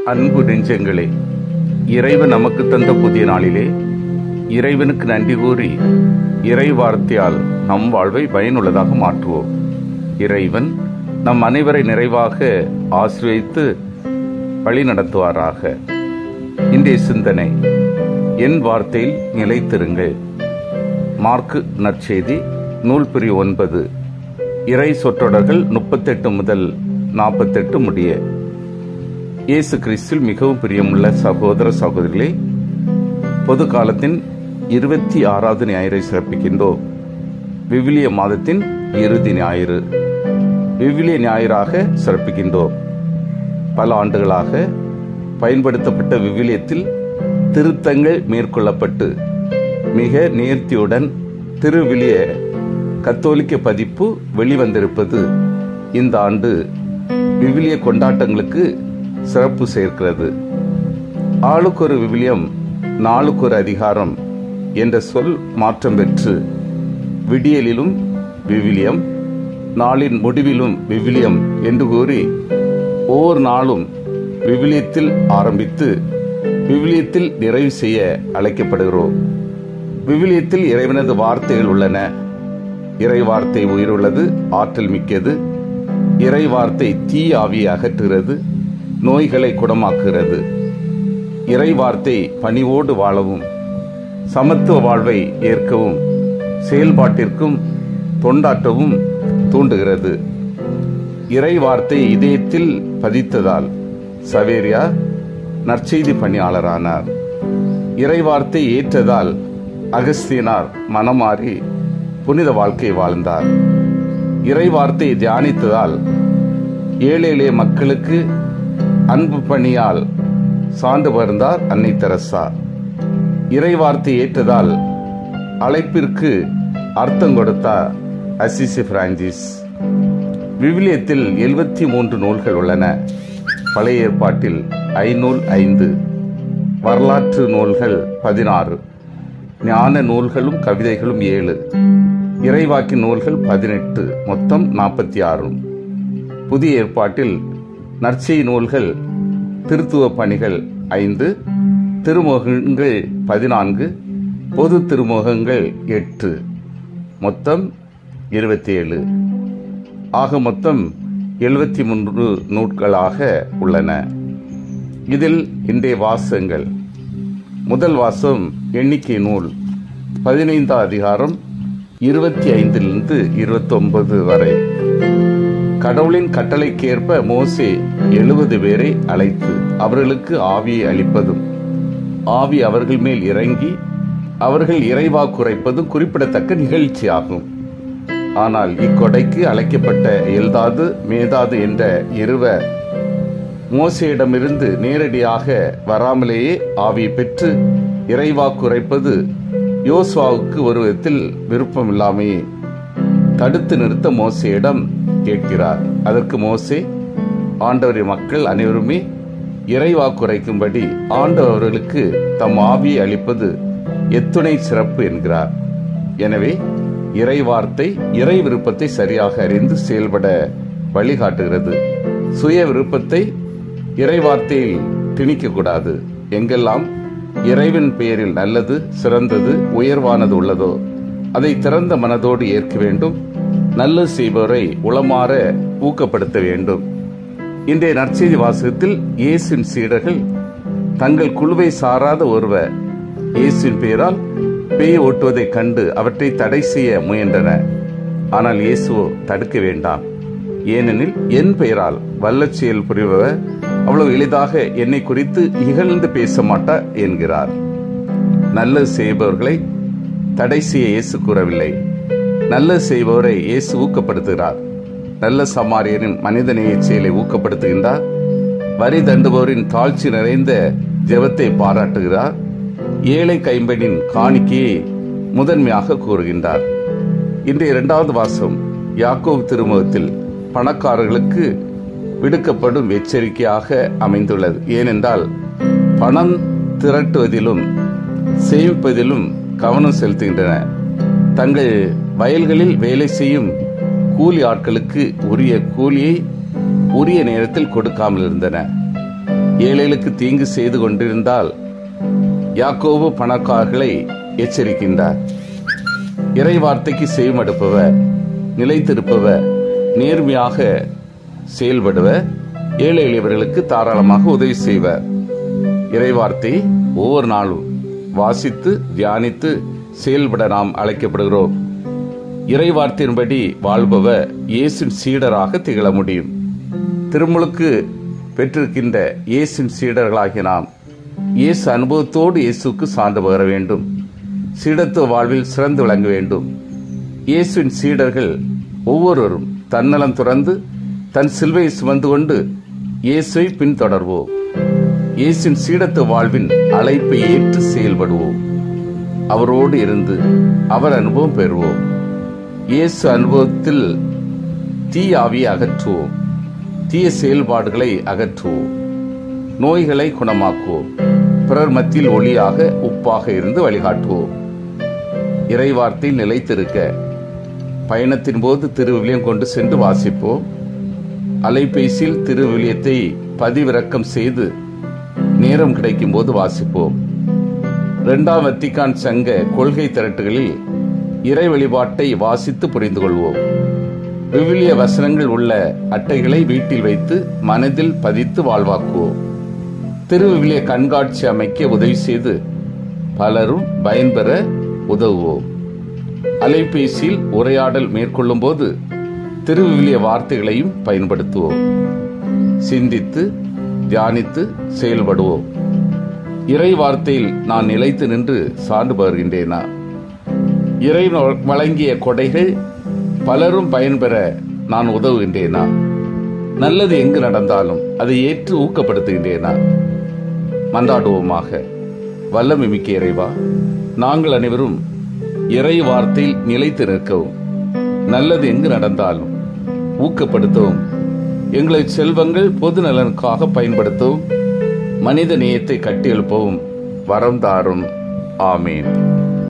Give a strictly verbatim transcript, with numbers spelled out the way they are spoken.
அன்பு நெஞ்சங்களே, இறைவன் நமக்கு தந்த புதிய நாளிலே இறைவனுக்கு நன்றி கூறி இறை வார்த்தையால் நம் வாழ்வை பயனுள்ளதாக மாற்றுவோம். இறைவன் நம் அனைவரை நிறைவாக ஆசீர்வதித்து வழி நடத்துவாராக. இன்றைய சிந்தனை, என் வார்த்தையில் நிலைத்திருங்கள். மார்க்கு நற்செய்தி நூல் பிரிவு ஒன்பது, இறை சொற்றொடர்கள் முப்பத்தெட்டு முதல் நாற்பத்தெட்டு முடிய. இயேசு கிறிஸ்துவில் மிகவும் பிரியமுள்ள சகோதர சகோதரிகளே, பொது காலத்தின் இருபத்தி ஆறாவது ஞாயிறை சிறப்பிக்கின்றோம். விவிலிய மாதத்தின் இறுதி ஞாயிறு விவிலிய ஞாயிறாக சிறப்பிக்கின்றோம். பல ஆண்டுகளாக பயன்படுத்தப்பட்ட விவிலியத்தில் திருத்தங்கள் மேற்கொள்ளப்பட்டு மிக நேர்த்தியுடன் திருவிலிய கத்தோலிக்க பதிப்பு வெளிவந்திருப்பது இந்த ஆண்டு விவிலிய கொண்டாட்டங்களுக்கு சிறப்பு சேர்க்கிறது. ஆளுக்கொரு விவிலியம் நாளுக்கொரு அதிகாரம் என்ற சொல் மாற்றம் பெற்று விடியலிலும் விவிலியம், நாளின் முடிவிலும் விவிலியம் என்று கூறி ஒவ்வொரு நாளும் விவிலியத்தில் ஆரம்பித்து விவிலியத்தில் நிறைவு செய்ய அழைக்கப்படுகிறோம். விவிலியத்தில் இறைவனது வார்த்தைகள் உள்ளன. இறை வார்த்தை உயிருள்ளது, ஆற்றல் மிக்கது. இறை வார்த்தை தீ ஆவியை அகற்றுகிறது, நோய்களை குணமாக்குகிறது. இறை வார்த்தை பணிவோடு வாழவும் சமத்துவ வாழ்வை ஏற்கவும் செயல்பாட்டிற்கும் தொண்டாற்றவும் தூண்டுகிறது. இறை வார்த்தை இதயத்தில் பதித்ததால் சவேரியா நற்செய்தி பணியாளரானார். இறை வார்த்தை ஏற்றதால் அகஸ்தீனார் மனமாறி புனித வாழ்க்கை வாழ்ந்தார். இறை வார்த்தை தியானித்ததால் ஏழை எளிய மக்களுக்கு அன்பு பணியால் சான்று பகர்ந்தார் அன்னை தெரசா. இறை வார்த்தை ஏற்றதால் அழைப்பிற்கு அர்த்தம் கொடுத்தார் அசிசி பிரான்சிஸ். விவிலியத்தில் எழுபத்தி மூன்று நூல்கள் உள்ளன. பழைய ஏற்பாட்டில் ஐநூல் ஐந்து, வரலாற்று நூல்கள் பதினாறு, ஞான நூல்களும் கவிதைகளும் ஏழு, இறைவாக்கின் நூல்கள் பதினெட்டு, மொத்தம் நாற்பத்தி ஆறு. புதிய ஏற்பாட்டில் நற்செய்தி நூல்கள், திருத்துவ பணிகள் ஐந்து, திருமுகங்கள் பதினான்கு, பொது திருமுகங்கள் எட்டு, மொத்தம் இருபத்தி ஏழு. ஆக மொத்தம் எழுபத்தி மூன்று நூல்களாக உள்ளன. இதில் இன்றைய வாசகங்கள். முதல் வாசம் எண்ணிக்கை நூல் பதினைந்தாம் அதிகாரம் இருபத்தி ஐந்திலிருந்து இருபத்தி ஒன்பது வரை. கடவுளின் கட்டளைக்கேற்ப மோசே எழுபது பேரை அழைத்து அவர்களுக்கு ஆவியை அளிப்பதும் ஆவி அவர்கள் மேல் இறங்கி அவர்கள் இறைவாக்கு உரைப்பதும் குறிப்பிடத்தக்க நிகழ்ச்சியாகும். ஆனால் இக்கொடைக்கு அழைக்கப்பட்ட எல்தாது மேதாது என்ற இருவர் மோசேயிடமிருந்து நேரடியாக வராமலேயே ஆவியை பெற்று இறைவாக்கு உரைப்பது யோசுவாவுக்கு ஒரு விதத்தில் விருப்பமில்லாமையே தடுத்து நிறுத்த மோசேயிடம் கேட்கிறார். அதற்கு மோசே, ஆண்டவரின் மக்கள் அனைவருமே இறைவாக்குரைக்கும்படி ஆண்டவர்களுக்கு தம் ஆவியை அளிப்பது எத்துணை சிறப்பு என்கிறார். எனவே இறை வார்த்தை இறை விருப்பத்தை சரியாக அறிந்து செயல்பட வழிகாட்டுகிறது. சுய விருப்பத்தை இறை வார்த்தையில் திணிக்கக்கூடாது. எங்கெல்லாம் இறைவன் பெயரில் நல்லது, சிறந்தது, உயர்வானது உள்ளதோ அதை திறந்த மனதோடு ஏற்க வேண்டும். நல்லது செய்பவரை உளமாற ஊக்கப்படுத்த வேண்டும். இன்றைய நற்செய்தி வாசகத்தில் இயேசுவின் சீடர்கள் தங்கள் குழுவை சாராத ஒருவர் இயேசுவின் பெயரால் பேய் ஓட்டுவதைக் கண்டு அவற்றை தடை செய்ய முயன்றனர். ஆனால் இயேசுவோ தடுக்க வேண்டாம், ஏனெனில் என் பெயரால் வல்ல செயல் புரிபவர் அவ்வளவு எளிதாக என்னை குறித்து இகழ்ந்து பேச மாட்டார் என்கிறார். நல்லது செய்பவர்களை தடை செய்ய இயேசு கூறவில்லை. நல்லது செய்பவரை இயேசு ஊக்கப்படுத்துகிறார். நல்ல சமாரியரின் மனிதநேய செயலை ஊக்கப்படுத்துகின்றார். வரி தண்டுபவரின் தாழ்ச்சி நிறைந்த ஜெபத்தை பாராட்டுகிறார். ஏழை கைம்பெண்ணின் காணிக்கையை முதன்மையாக கூறுகின்றார். இன்றைய இரண்டாவது வாசம் யாக்கோபு திருமுகத்தில் பணக்காரர்களுக்கு விடுக்கப்படும் எச்சரிக்கையாக அமைந்துள்ளது. ஏனென்றால் பணம் திரட்டுவதிலும் சேமிப்பதிலும் கவனம் செலுத்துகின்றன. தங்கள் வயல்களில் வேலை செய்யும் கூலி ஆட்களுக்கு உரிய கூலியை உரிய நேரத்தில் கொடுக்காமல் இருந்தன. ஏழைகளுக்கு தீங்கு செய்து கொண்டிருந்தால் யாக்கோபு பணக்காரர்களை எச்சரிக்கின்றார். இறை வார்த்தைக்கு செவிமடுப்பவர், நிலைத்திருப்பவர், நேர்மையாக செயல்படுவர், ஏழை எளியவர்களுக்கு தாராளமாக உதவி செய்வர். இறைவார்த்தை ஒவ்வொரு நாளும் வாசித்து தியானித்து செயல்பட நாம் அழைக்கப்படுகிறோம். இறைவார்த்தையின்படி வாழ்பவர் இயேசுவின் சீடராக திகழ முடியும். திருமுழுக்கு பெற்றிருக்கின்ற இயேசுவின் சீடர்களாகிய நாம் இயேசு அனுபவத்தோடு இயேசுக்கு சார்ந்து பகர வேண்டும். சீடத்துவ வாழ்வில் சிறந்து விளங்க வேண்டும். இயேசுவின் சீடர்கள் ஒவ்வொருவரும் தன்னலம் துறந்து தன் சிலுவையை சுமந்து கொண்டு இயேசுவை பின்தொடர்வோம். இயேசுவின் சீடத்துவ வாழ்வின் அழைப்பை ஏற்று செயல்படுவோம். அவரோடு இருந்து அவர் அனுபவம் பெறுவோம். இயேசு அனுபவத்தில் தீய ஆவியை அகற்றுவோம். தீய செயல்பாடுகளை அகற்றுவோம். நோய்களை குணமாக்குவோம். பிறர் மத்தியில் ஒளியாக உப்பாக இருந்து வழிகாட்டுவோம். இறைவார்த்தை நிலைத்திருக்க பயணத்தின் போது திருவிவிலியம் கொண்டு சென்று வாசிப்போம். அலைபேசியில் திருவிவிலியத்தை பதிவிறக்கம் செய்து நேரம் கிடைக்கும் போது வாசிப்போம். இரண்டாம் வத்திக்கான் சங்க கொள்கை திரட்டுகளில் இறை வழிபாட்டை வாசித்து புரிந்து கொள்வோம். விவிலிய வசனங்கள் உள்ள அட்டைகளை வீட்டில் வைத்து மனதில் பதித்து வாழ்வாக்குவோம். திருவிவிலிய கண்காட்சி அமைக்க உதவி செய்து பலரும் பயன்பெற உதவுவோம். அலைபேசியில் உரையாடல் மேற்கொள்ளும் போது திருவிவிலிய வார்த்தைகளையும் பயன்படுத்துவோம். சிந்தித்து தியானித்து செயல்படுவோம். இறை வார்த்தையில் நான் நிலைத்து நின்று சார்ந்து பகர்கின்றேனா? இறை வழங்கிய கொடைகள் பலரும் பயன்பெற நான் உதவுகின்றேனா? நல்லது எங்கு நடந்தாலும் அதை ஏற்று ஊக்கப்படுத்துகின்றேனா? மன்றாடுவோமாக. வல்லமை மிக்க இறைவா, நாங்கள் அனைவரும் இறை வார்த்தையில் நிலைத்து நிற்கவும், நல்லது எங்கு நடந்தாலும் ஊக்கப்படுத்தவும், எங்களை செல்வங்கள் பொது நலனுக்காக பயன்படுத்தவும், மனித நேயத்தை கட்டியெழுப்பவும் வரம் தாரும். ஆமீன்.